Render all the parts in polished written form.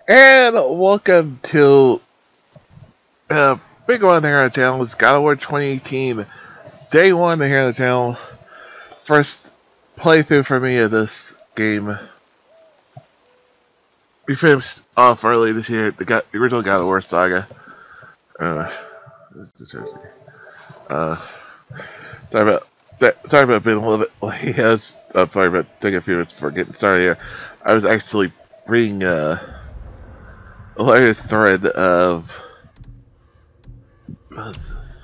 And welcome to big one here on the channel. It's God of War 2018, day one here on the channel. First playthrough for me of this game. We finished off early this year, the original God of War saga. Uh, uh, sorry about being a little bit late. I'm sorry about taking a few minutes before getting started here. I was actually reading a hilarious thread of what's this?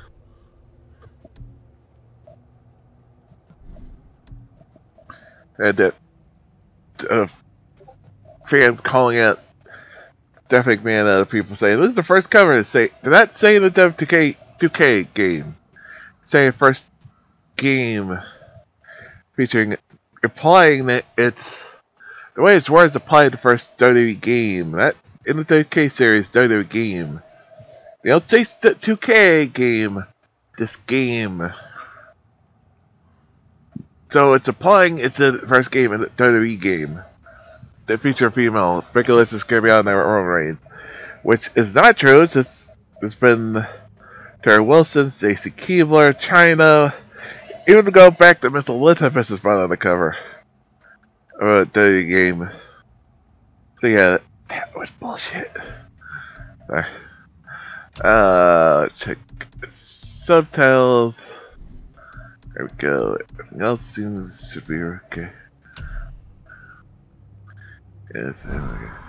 And that fans calling out Death McMahon and other people saying this is the first cover to say they're not saying the Dev 2K game. Saying first game featuring implying that it's the way it's words apply to the first WWE game. That in the 2K series WWE game. They don't say 2K game, just game. So it's applying it's the first game in the WWE game. That feature a female. Becky Lynch is gonna be on there Roman Reigns. Which is not true. It's been Terry Wilson, Stacy Keibler, China, even to go back to Miss Elizabeth is brought on the cover of the game. So yeah, that was bullshit. Sorry. Check subtitles. There we go. Everything else seems to be okay. Yes, there we go.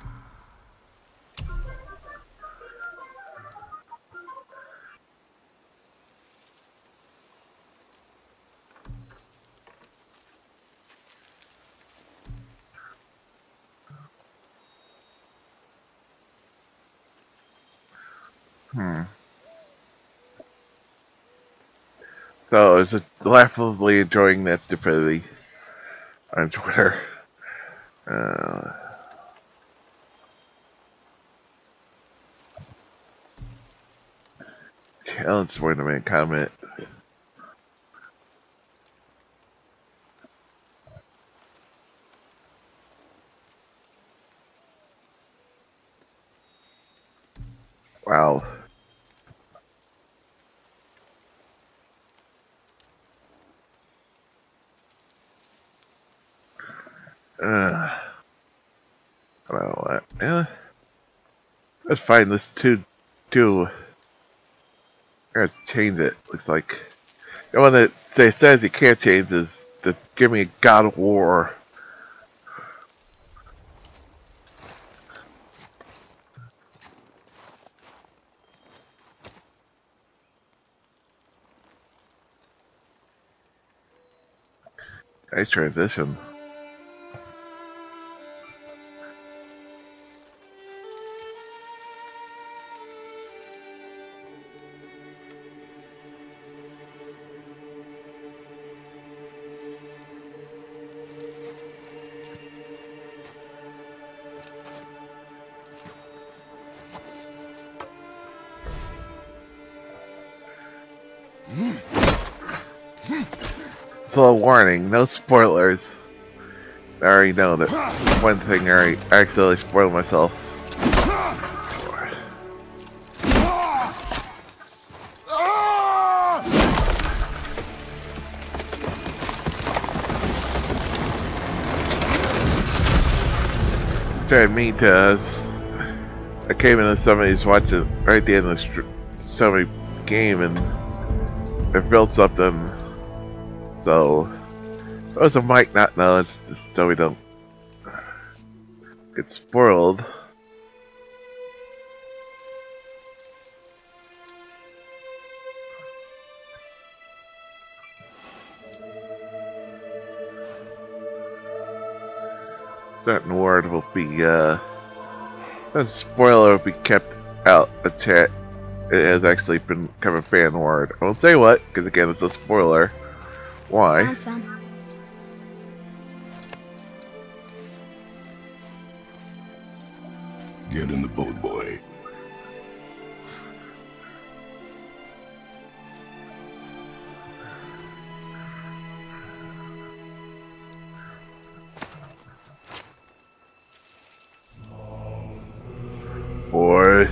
So I was laughably enjoying that stupidity on Twitter. Challenge tournament comment. Wow. I don't know what. Yeah. Let's find this too. I gotta change it. Looks like the one that says you can't change is the give me a God of War. Nice transition. So a warning, no spoilers. I already know that one thing I accidentally spoiled myself. I mean to I came into somebody's watching right at the end of somebody's game and they filled something. So those who might not know, it's just so we don't get spoiled. Certain word will be that spoiler will be kept out of chat. It has actually become a fan word. I won't say what, because again it's a spoiler. Why? Found some. Get in the boat, boy. boy.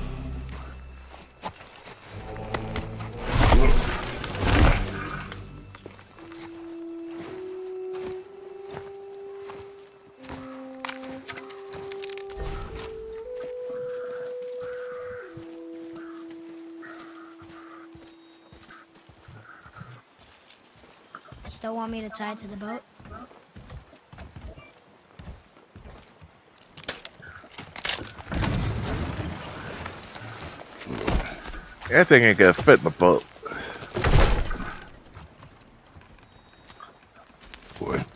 Still want me to tie it to the boat? That thing ain't gonna fit in the boat. Boy.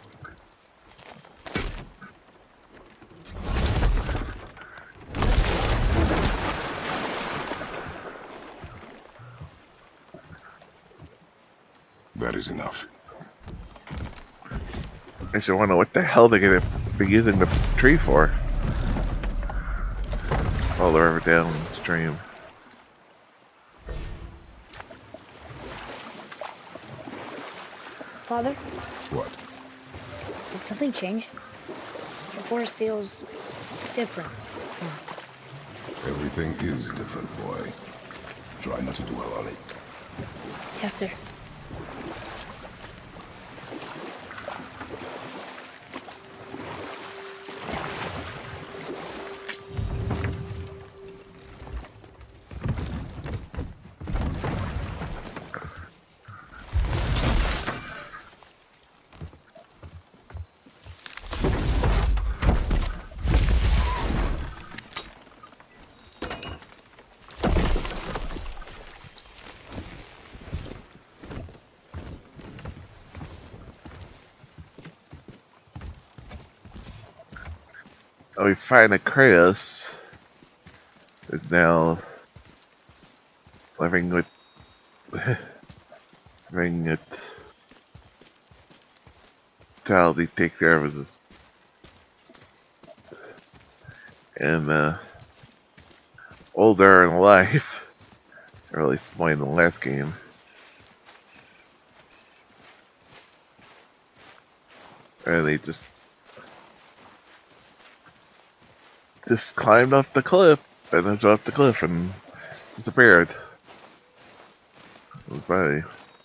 That is enough. I should wonder what the hell they're gonna be using the tree for. All the river downstream. Father, What? did something change? The forest feels different. Everything is different, boy. Try not to dwell on it. Yes, sir. We find that Kratos is now living with child he takes care of his and older in life, or at least more in the last game. And he just climbed off the cliff and then dropped the cliff and disappeared. His body.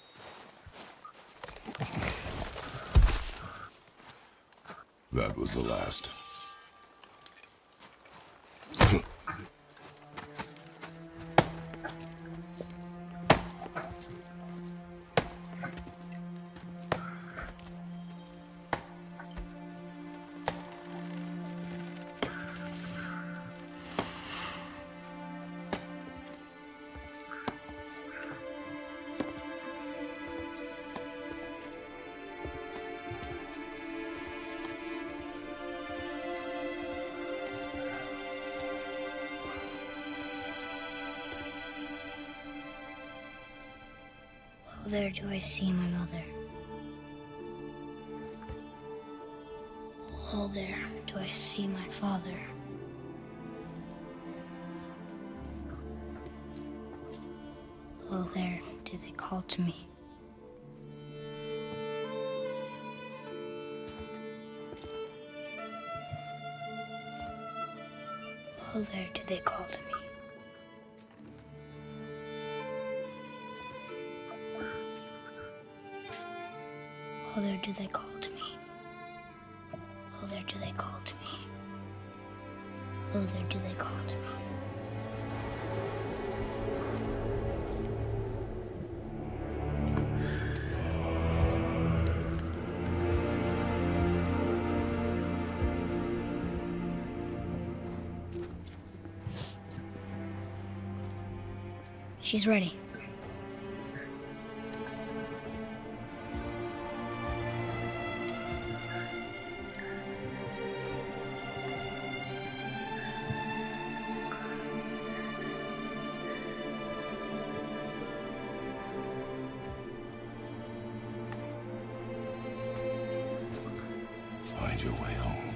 That was the last. Oh, there do I see my mother. Oh, there do I see my father. Oh, there do they call to me. Oh, there do they call to me. Oh, there do they call to me. Oh, there do they call to me. Oh, there do they call to me. She's ready. Find your way home.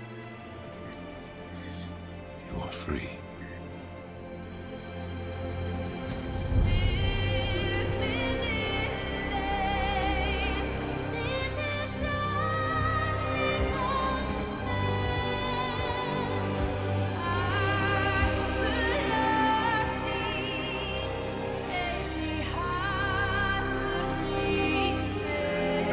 You are free.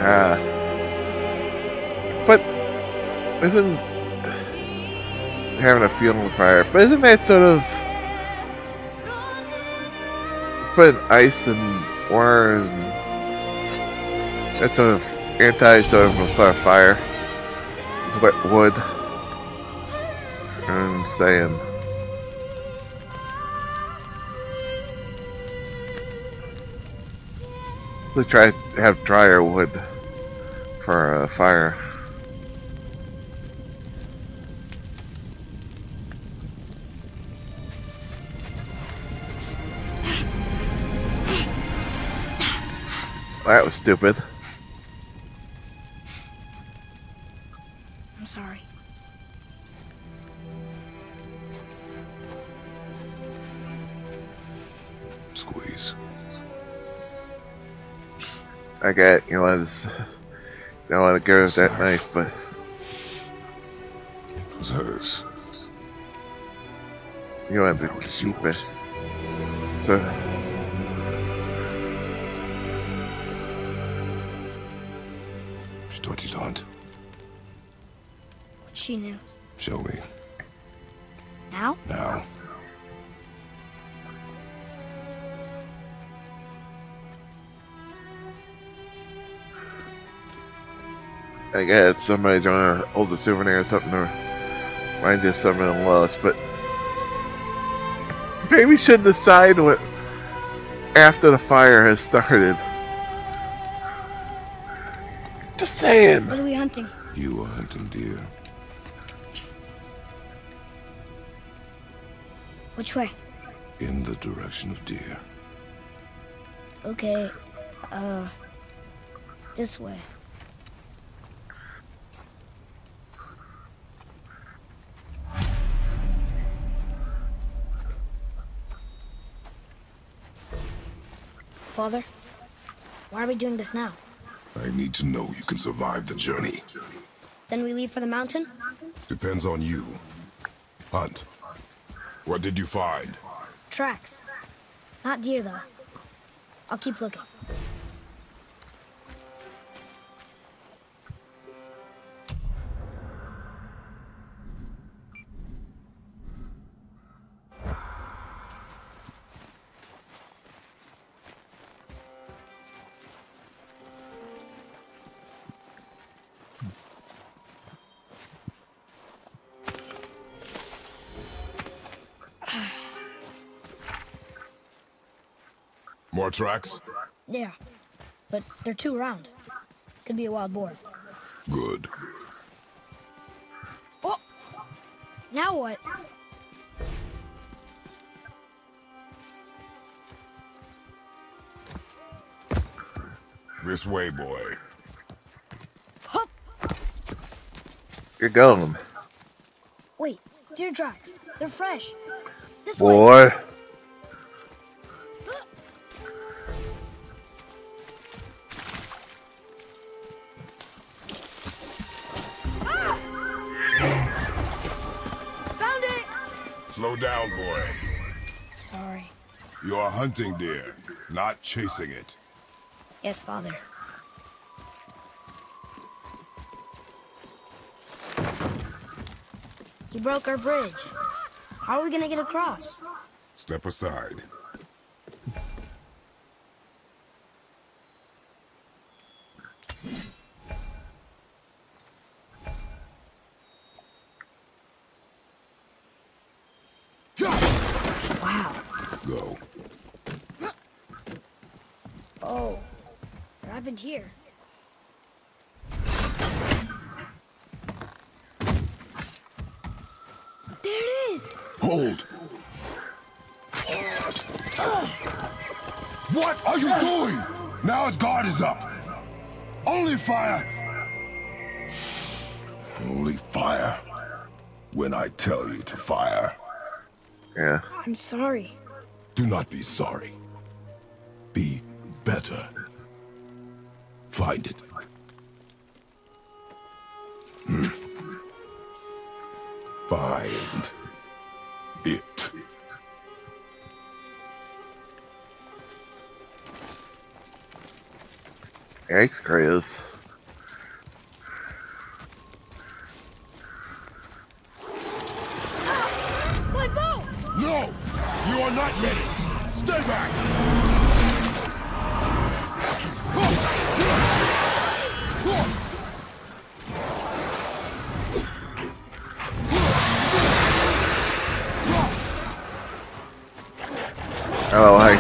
But isn't having a funeral pyre? But isn't that sort of putting ice and water and that sort of sort of will start a fire? It's wet wood. I'm saying. Let's try to have drier wood for a fire. That was stupid. I'm sorry. Squeeze. I get it, you know, don't want to go with that knife, but It was hers. you want to Now it's keep yours. it. So, She taught you to hunt. She knew. Show me. Now? Now. I guess somebody's trying to hold a souvenir or something to remind you of something lost, but maybe we should decide what after the fire has started. Just saying. What are we hunting? You are hunting deer. Which way? In the direction of deer. Okay, this way. Father, why are we doing this now? I need to know you can survive the journey. Then we leave for the mountain? Depends on you. Hunt. What did you find? Tracks. Not deer, though. I'll keep looking. More tracks? Yeah, but they're too round. Could be a wild boar. Good. Oh! Now what? This way, boy. Hup! You're going. Wait, deer tracks. They're fresh. This way. Boy. Found it! Slow down, boy. Sorry. You are hunting deer, not chasing it. Yes, Father. You broke our bridge. How are we gonna get across? Step aside. Wow. Go. Oh. What happened here? There it is! Hold! What are you doing? Now its guard is up. Only fire. Only fire. When I tell you to fire. Yeah. I'm sorry. Do not be sorry. Be better. Find it. Find it. Thanks, Chris. are not ready. Stay back. Oh, hi.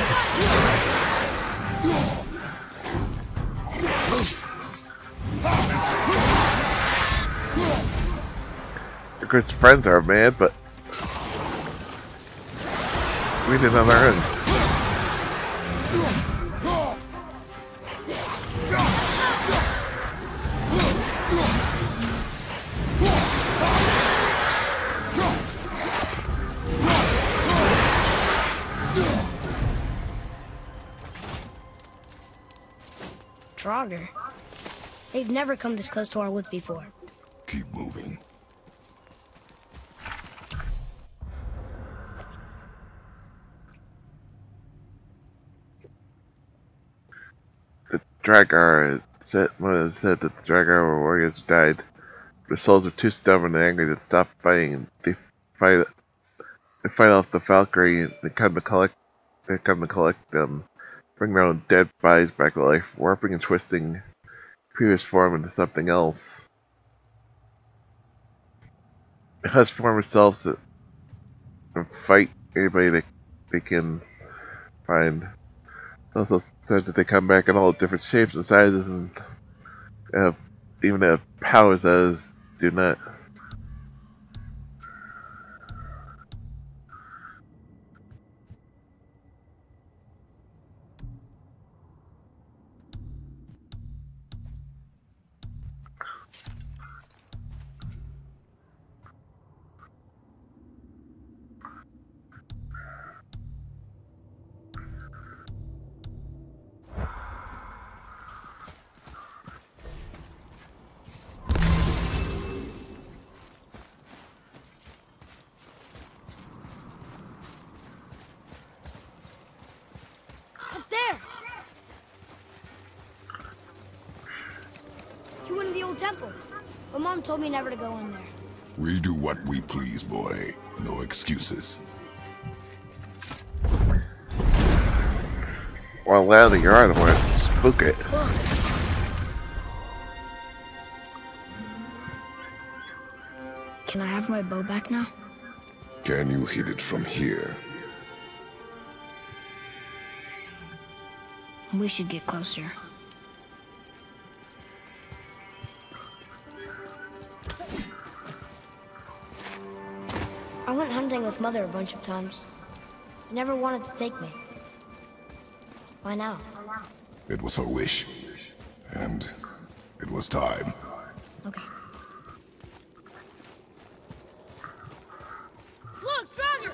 Chris' friends are mad, but we did on our end. Draugr. They've never come this close to our woods before. Keep moving. The Draugr said that the Draugr warriors died. Their souls are too stubborn and angry to stop fighting. They fight off the Valkyrie. They come to collect them, bring their own dead bodies back to life, warping and twisting previous form into something else. It has formed themselves to fight anybody they can find. It also said that they come back in all different shapes and sizes and even have powers that others do not. Up there! You went to the old temple. But Mom told me never to go in there. We do what we please, boy. No excuses. Well, now that you're on it, want to spook it. Can I have my bow back now? Can you hit it from here? We should get closer. I went hunting with Mother a bunch of times. She never wanted to take me. Why now? It was her wish. And it was time. Okay. Look, Draugr!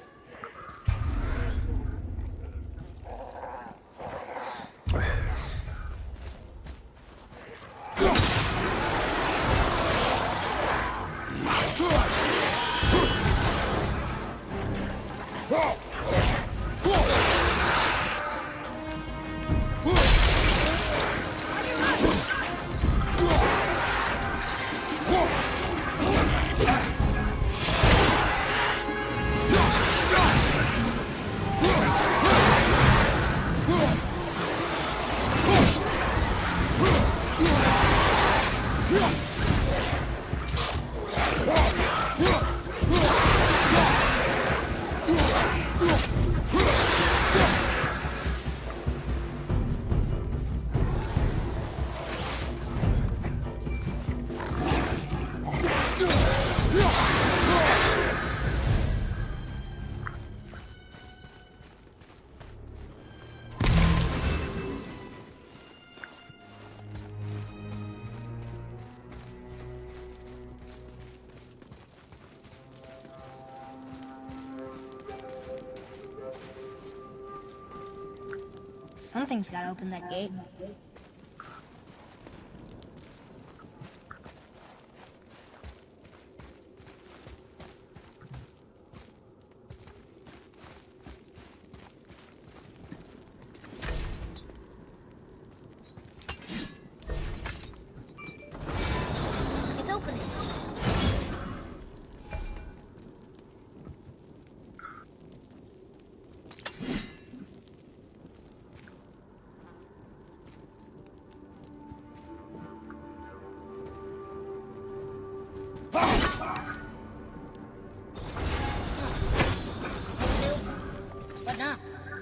Something's gotta open that gate. It's opening. now.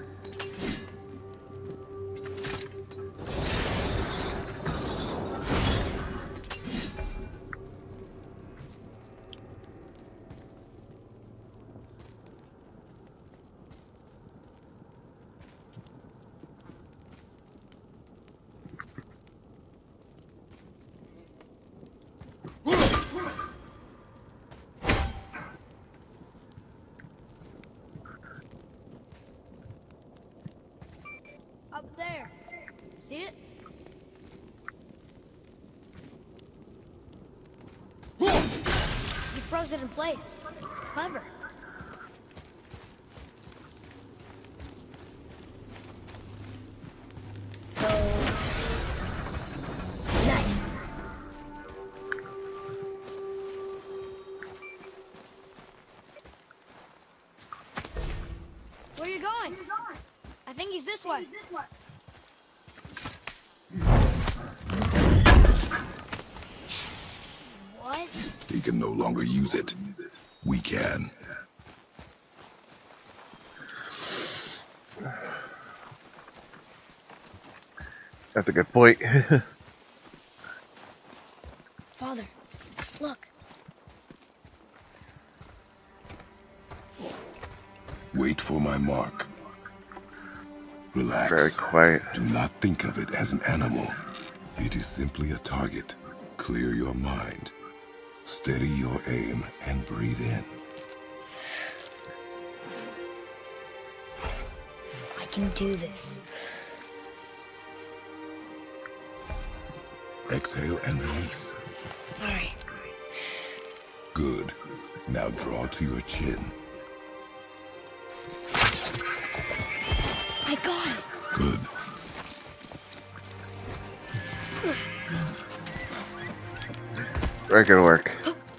Up there. See it? You froze it in place. Clever. So... nice. Where are you going? I think he's this way. What? He can no longer use it. We can. That's a good point. Father, look. Wait for my mark. Relax. Very quiet. Do not think of it as an animal. It is simply a target. Clear your mind. Steady your aim and breathe in. I can do this. Exhale and release. Sorry. Good. Now draw to your chin. I got it. Good. Very good work.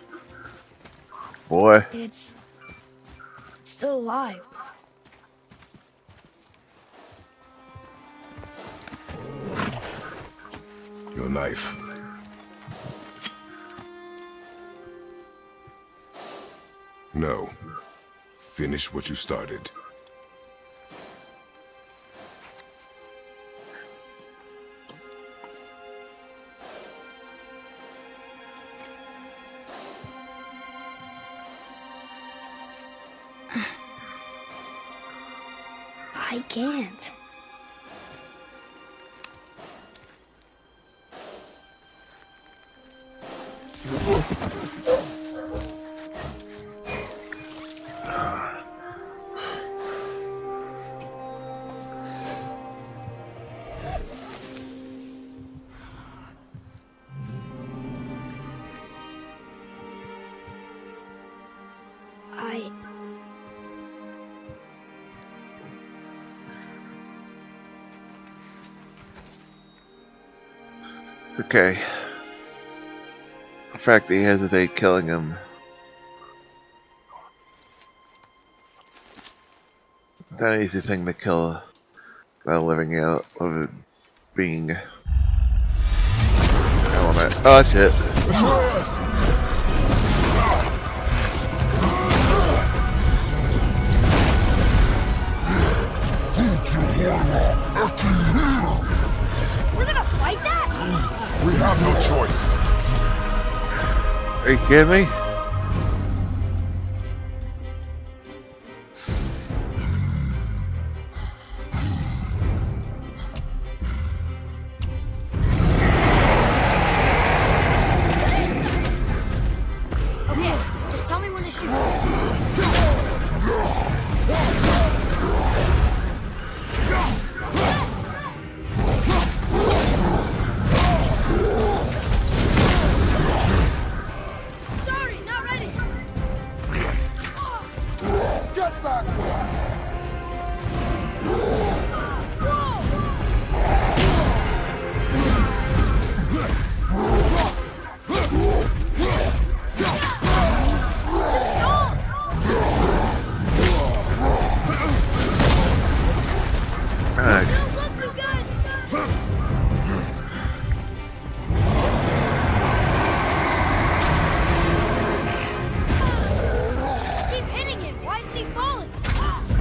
Boy. It's still alive. Your knife. No. Finish what you started. I can't. Okay. The fact that he hesitated killing him. It's not an easy thing to kill without living out of a being. Element. Oh shit. We're gonna fight that? We have no choice. Are you kidding me? Okay, just tell me when to shoot. Sorry, not ready. Get back! Alright. Don't look too good. Keep hitting him. Why isn't he falling?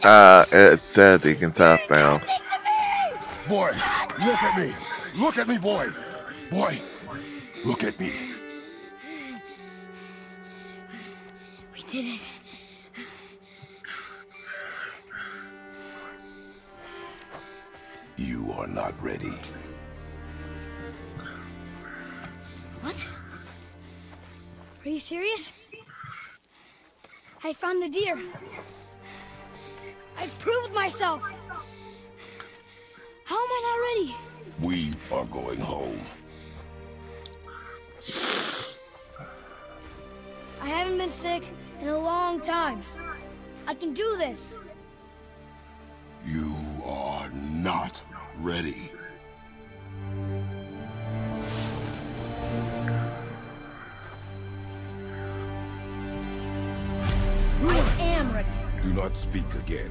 It's dead. Can southbound. Boy, look at me. Look at me, boy. Boy, look at me. We did it. You are not ready. What? Are you serious? I found the deer. I proved myself. How am I not ready? We are going home. I haven't been sick in a long time. I can do this. You are not ready. I am ready. Do not speak again.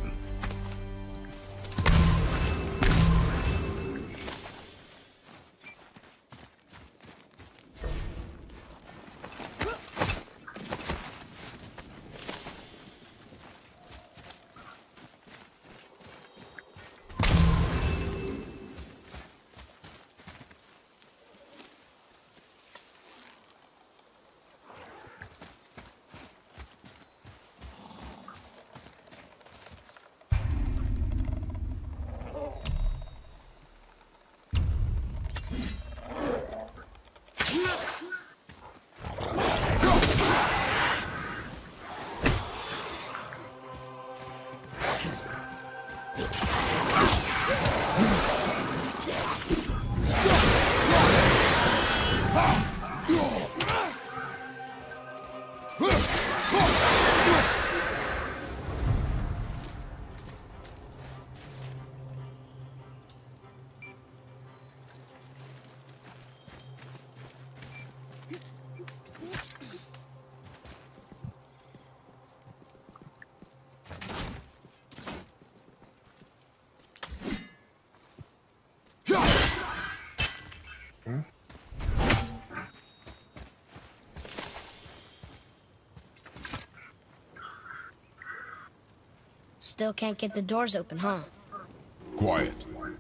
Still can't get the doors open, huh? Quiet.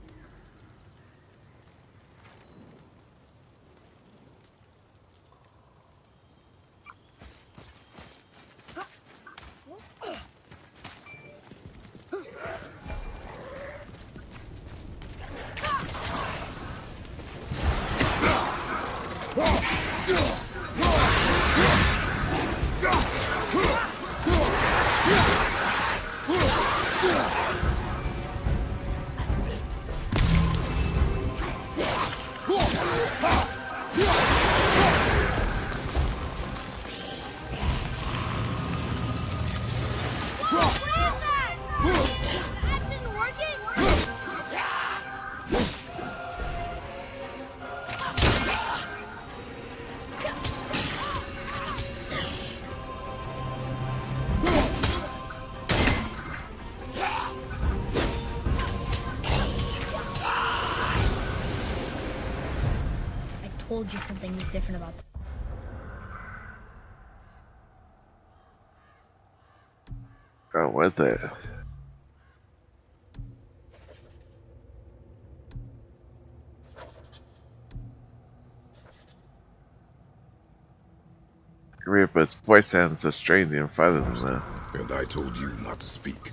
I told you something was different about them. Go with it. Reaper's voice sounds so strange in front of him now. And I told you not to speak.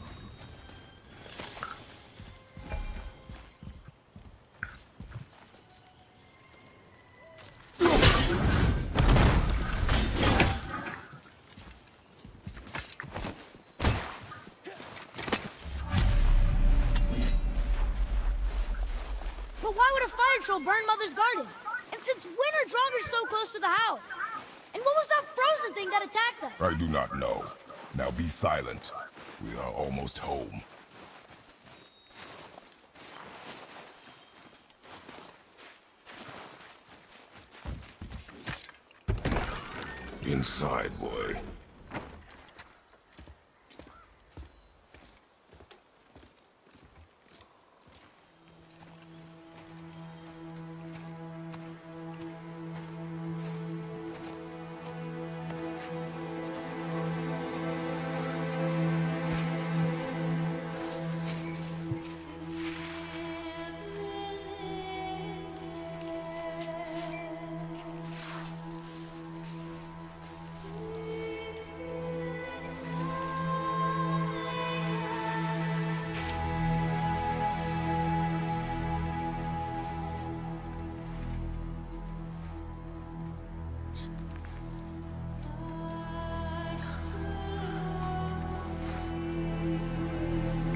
But why would a fire troll burn Mother's garden? And since when are Draugr so close to the house? And what was that frozen thing that attacked us? I do not know. Now be silent. We are almost home. Inside, boy.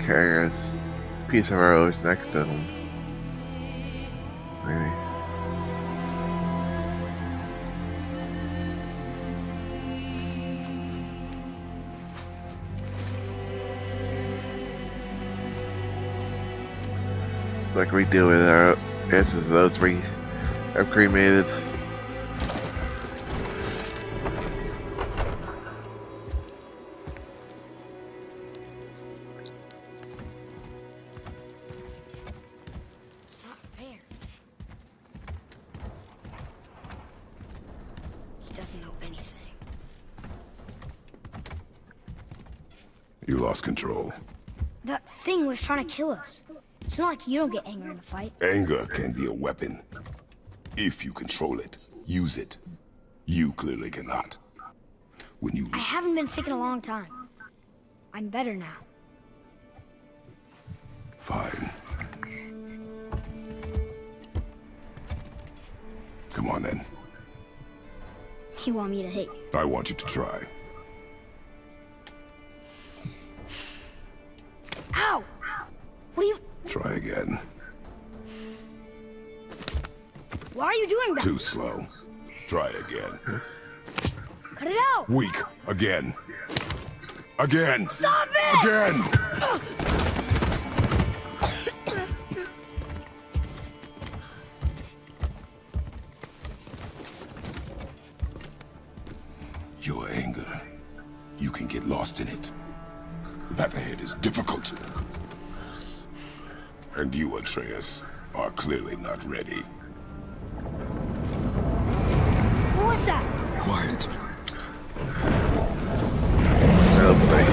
carrying a piece of rose next to him. Maybe. Like we do with our answers, those we have cremated. It's not fair. He doesn't know anything. You lost control. That thing was trying to kill us. It's not like you don't get angry in a fight. Anger can be a weapon. If you control it, use it. You clearly cannot. When you... I haven't been sick in a long time. I'm better now. Fine. Come on then. You want me to hit you? I want you to try. Ow! What are you... Try again. Why are you doing that? Too slow. Try again. Cut it out! Weak. Again. Again. Stop it! Again. Your anger. You can get lost in it. The path ahead is difficult. And you, Atreus, are clearly not ready. What was that? Quiet. Oh boy.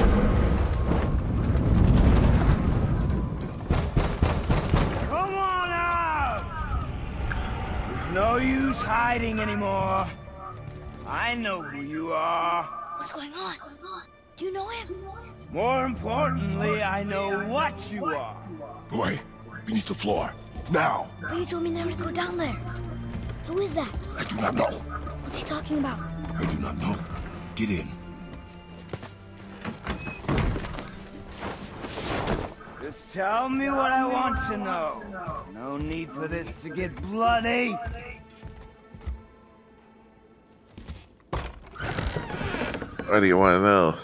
Come on out! There's no use hiding anymore. I know who you are. What's going on? Do you know him? More importantly, I know what you are. Boy, beneath the floor. Now. But you told me never to go down there. Who is that? I do not know. What's he talking about? I do not know. Get in. Just tell me what I want to know. No need for this to get bloody. What do you want to know?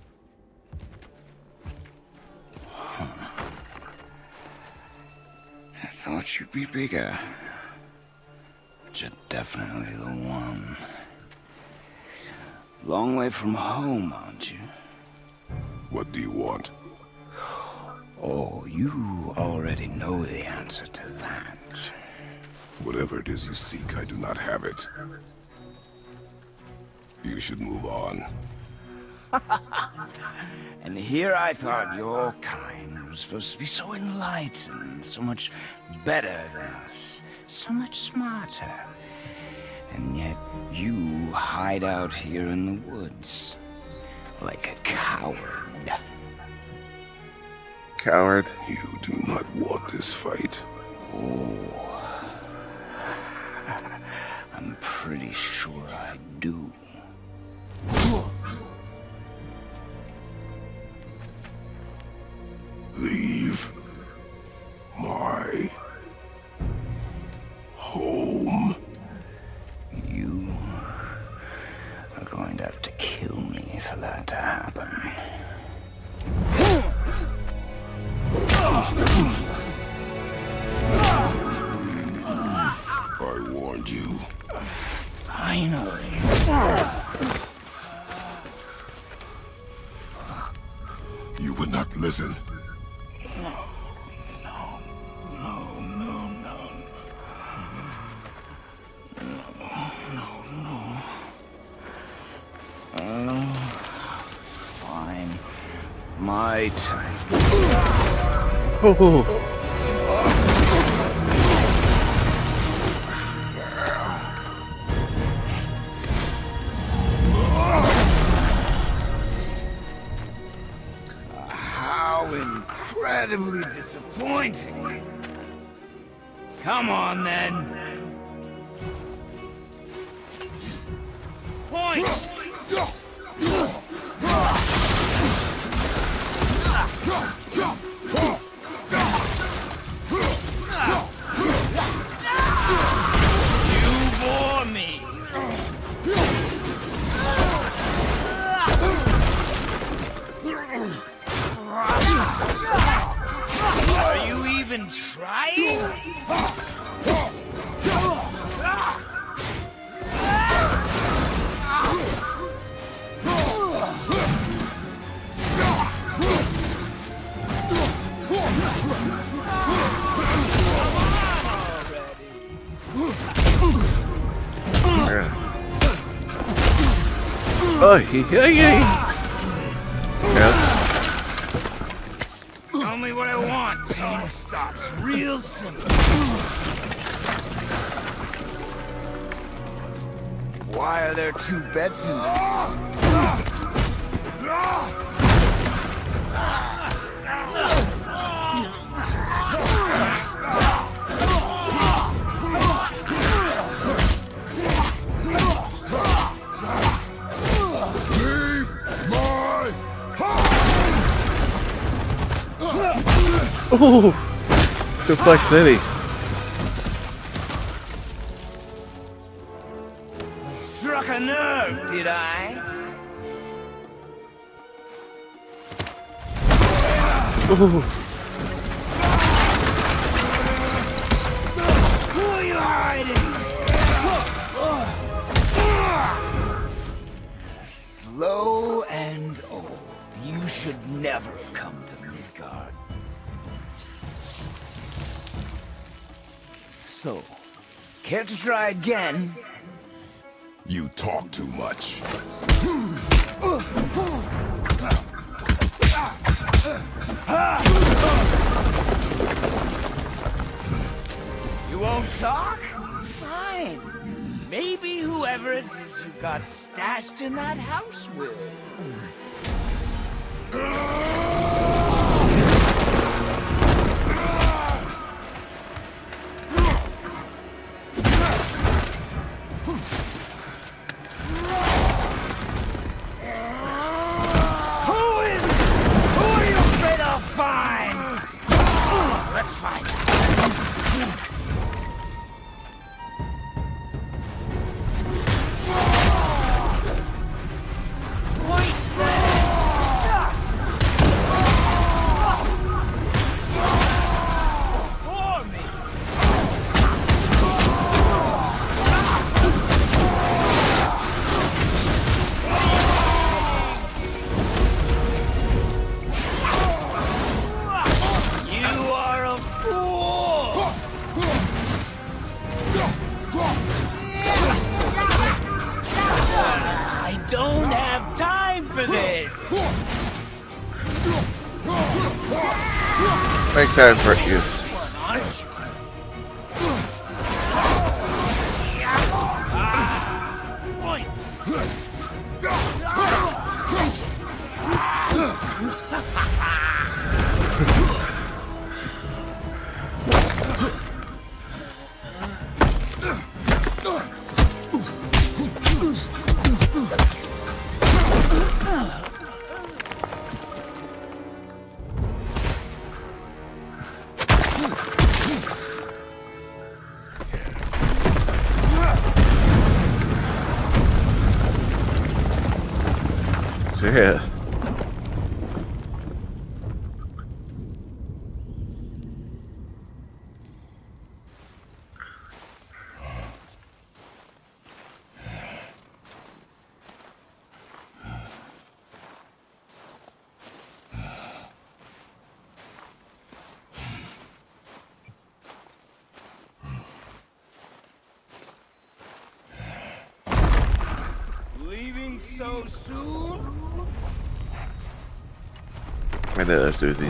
I thought you'd be bigger. But you're definitely the one. Long way from home, aren't you? What do you want? Oh, you already know the answer to that. Whatever it is you seek, I do not have it. You should move on. And here I thought your kind was supposed to be so enlightened, so much better than us, so much smarter. And yet you hide out here in the woods, like a coward. Coward. You do not want this fight. Oh, I'm pretty sure I do. Leave my home. You are going to have to kill me for that to happen. I warned you. Finally. You would not listen. Fine. My turn. Oh. How incredibly disappointing. Come on, then. Point! Are you even trying? Oh, yeah. Tell me what I want. Pain stops real simple. Why are there two beds in there? Ooh, Suplex City. Struck a nerve, did I? Ooh. Who are you hiding? Slow and old. You should never have come to Midgard. So, care to try again? You talk too much. You won't talk? Fine. Maybe whoever it is you got stashed in that house will. Let's find out. Wait for me. I don't have time for this. Make time for you. Yeah. Leaving so soon? I know let's do these.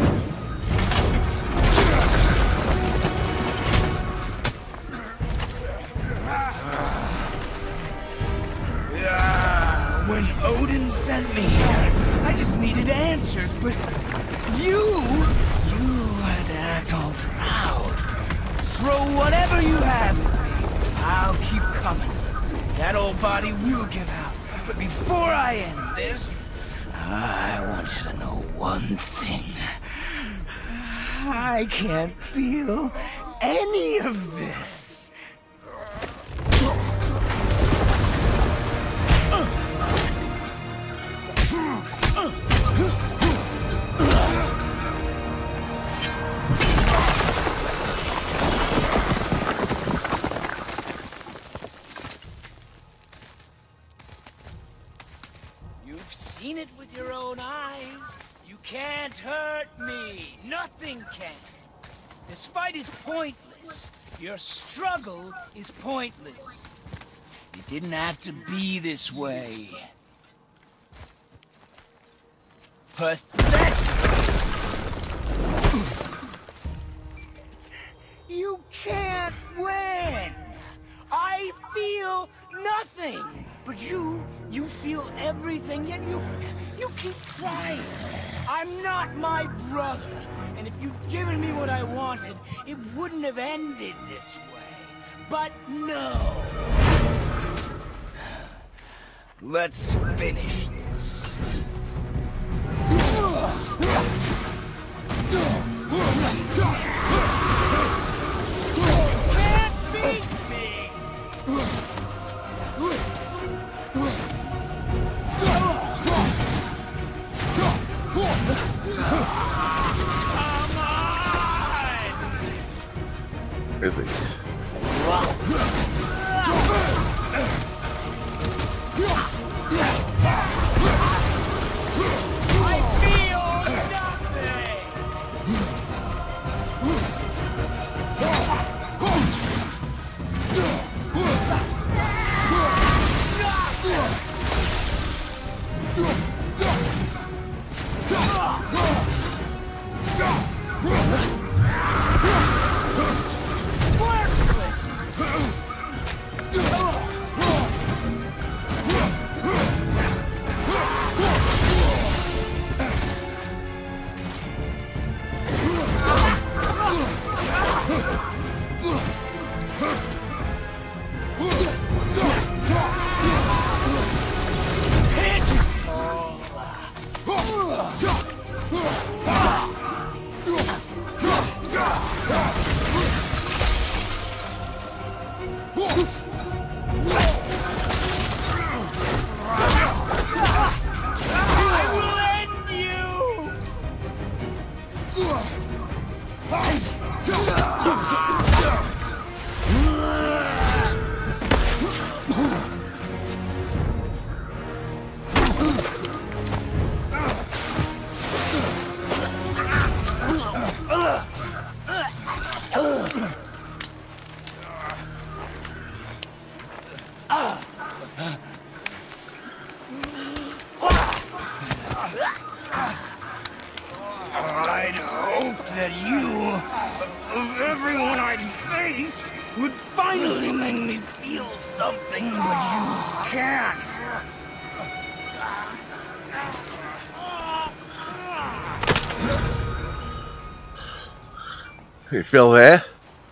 When Odin sent me here, I just needed answers, but you had to act all proud. Throw whatever you have at me. I'll keep coming. That old body will give out. But before I end this, I want you to know one thing. I can't feel any of this. hurt me. Nothing can. This fight is pointless. Your struggle is pointless. It didn't have to be this way. Pathetic! You can't win! I feel nothing! But you feel everything, yet you keep trying. I'm not my brother, and if you'd given me what I wanted, it wouldn't have ended this way. But no! Let's finish this. Can't beat me! Come on! Is it? I feel nothing! I'd hope that you, of everyone I'd faced, would finally make me feel something, but you can't. You feel that?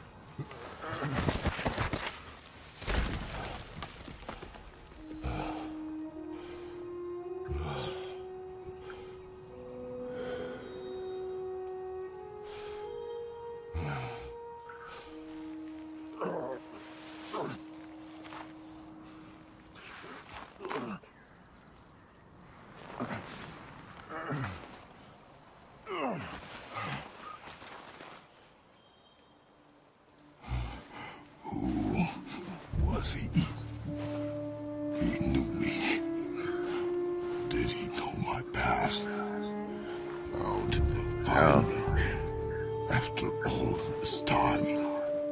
Was he? He knew me. Did he know my past? How did they find me after all this time?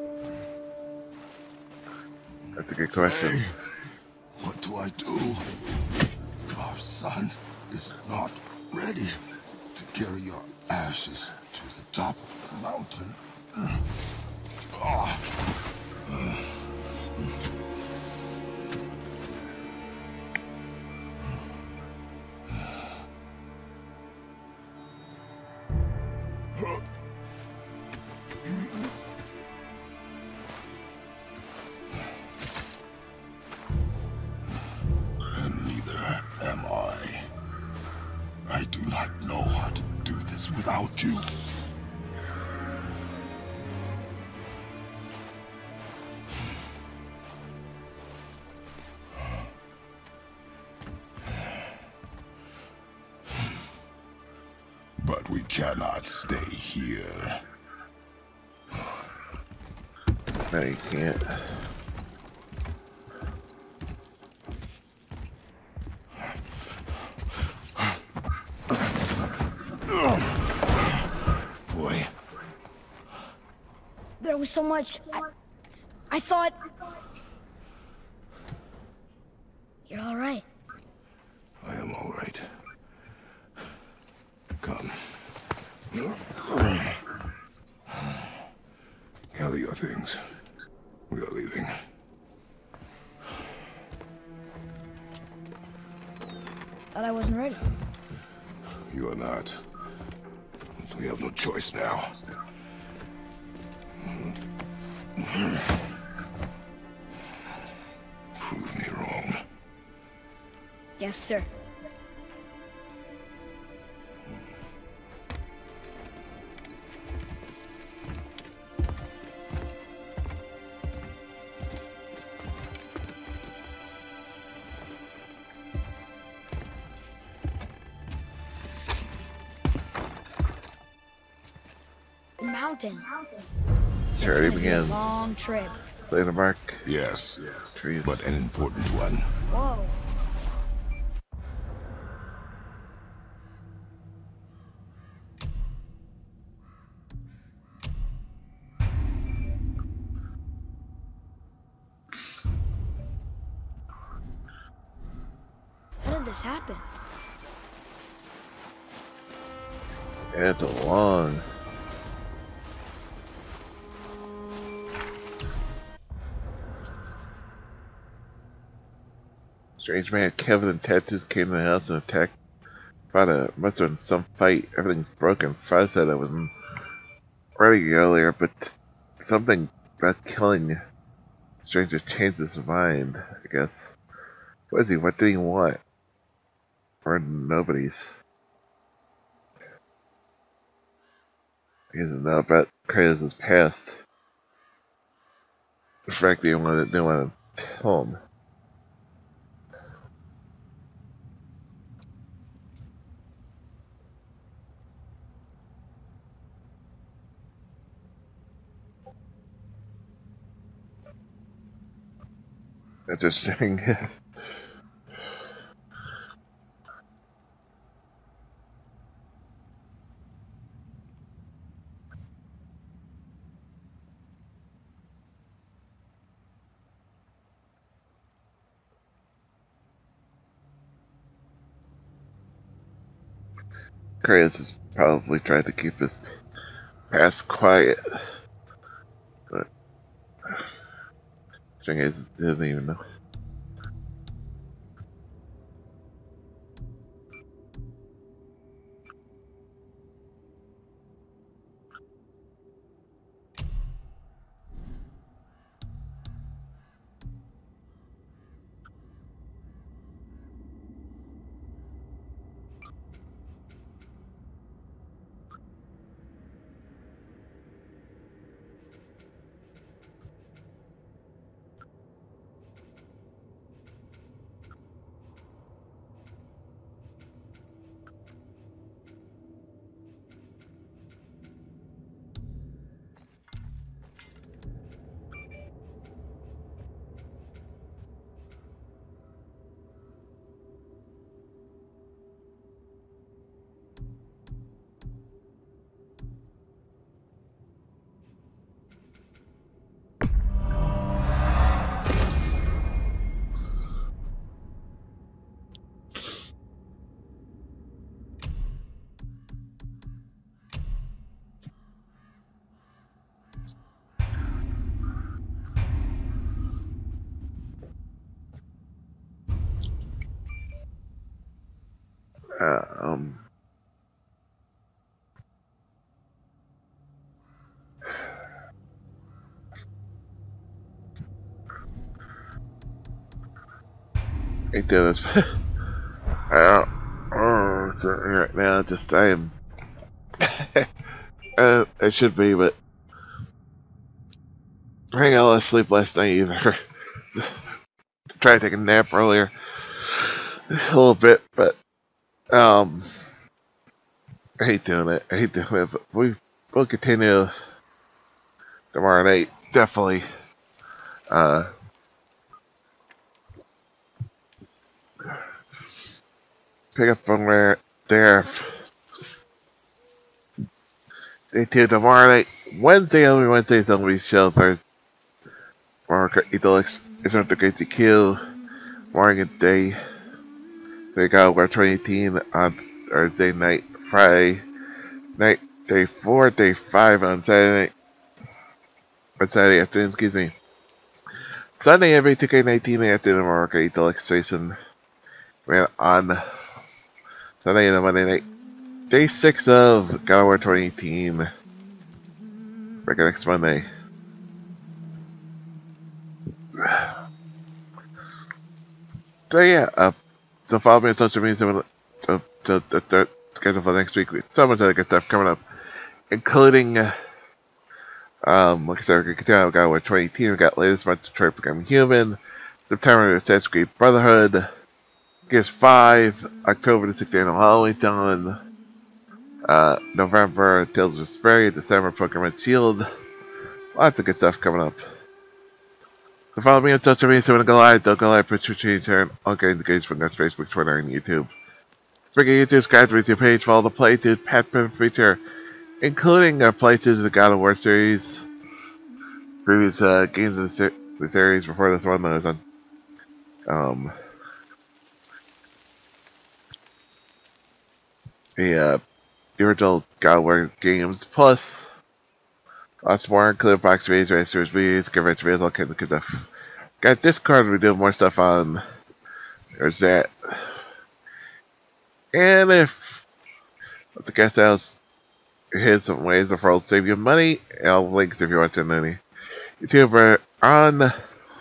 That's a good question. Hey, what do I do? Our son is not ready to carry your ashes to the top of the mountain. And neither am I. I do not know how to do this without you. But we cannot stay here. No, you can't. There was so much. I thought. You're all right. I am all right. Come. Gather your things. We are leaving. Thought I wasn't ready. You are not. We have no choice now. Prove me wrong. Yes, sir. The mountain. It already began. Long trip. Later, Mark. Yes, Trees. but an important one. Whoa. How did this happen? It's a long. Strange man Kevin and Tattoos came to the house and attacked. Must have been some fight. Everything's broken. Father said I wasn't ready earlier, but something about killing Stranger changed his mind, I guess. What is he? What did he want? Or nobody's. He doesn't know about Kratos' past. The fact that they want to tell him. Interesting. Kratos is probably trying to keep his past quiet, but String doesn't even know. Um, Hey Dennis, right now I am, I should be, but I ain't got a lot of sleep last night either. Tried to take a nap earlier, a little bit, but I hate doing it. But we'll continue tomorrow night, definitely. Pick up from where there. Day 2 tomorrow night. Wednesday, only Wednesday's only show. Thursday, Mario Kart 8 Deluxe is not the great to kill. Morning day. They got over 2018 on Thursday night. Friday night. Day 4, day 5 on Saturday night. On Saturday afternoon, excuse me. Sunday, every 2K19 afternoon, Mario Kart 8 Deluxe Racing ran on Sunday and Monday night. Day 6 of God of War 2018. Back next Monday. So yeah, so follow me on social media to schedule for next week. So much other good stuff coming up, including like I said, we continue. We got with 2018. We got latest month Detroit Becoming Human. September Assassin's Creed Brotherhood. Gears 5. October the 6th annual Halloween Town. November Tales of Vesperia. December Pokemon Shield. Lots of good stuff coming up. So follow me on social media. So when I go live, don't go live, put your change here, all getting engaged from Nuts, Facebook, Twitter, and YouTube. Speaking of YouTube, subscribe to your page, follow the Playthrough Pat Pin feature, including our playthroughs of the God of War series, previous games of the series before this one that was on the original God of War games, plus lots more, including box videos, racers, videos, convention videos, all kinds of good stuff. Got Discord, we're doing more stuff on. There's that. And if the guest house, here's some ways before I'll save you money. All links if you're watching any YouTuber on the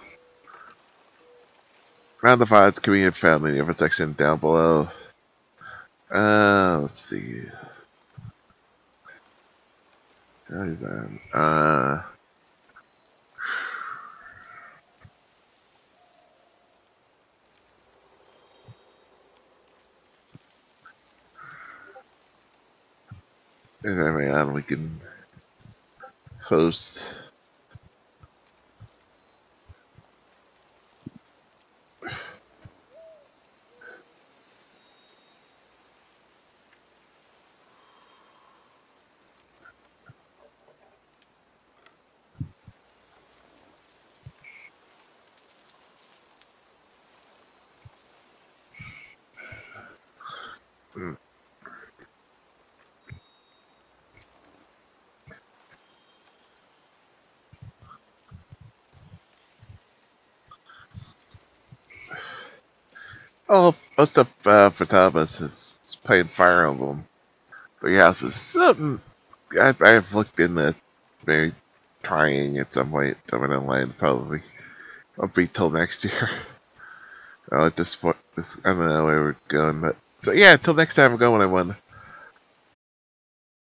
VODs Community Family info section down below. Let's see. And we can host. Oh, most of for Thomas is playing Fire Emblem. But yeah, it's something I've looked into maybe trying at some point, somewhere in the line, probably won't be till next year. At this point, I don't know where we're going, but so yeah, until next time, we're going, everyone.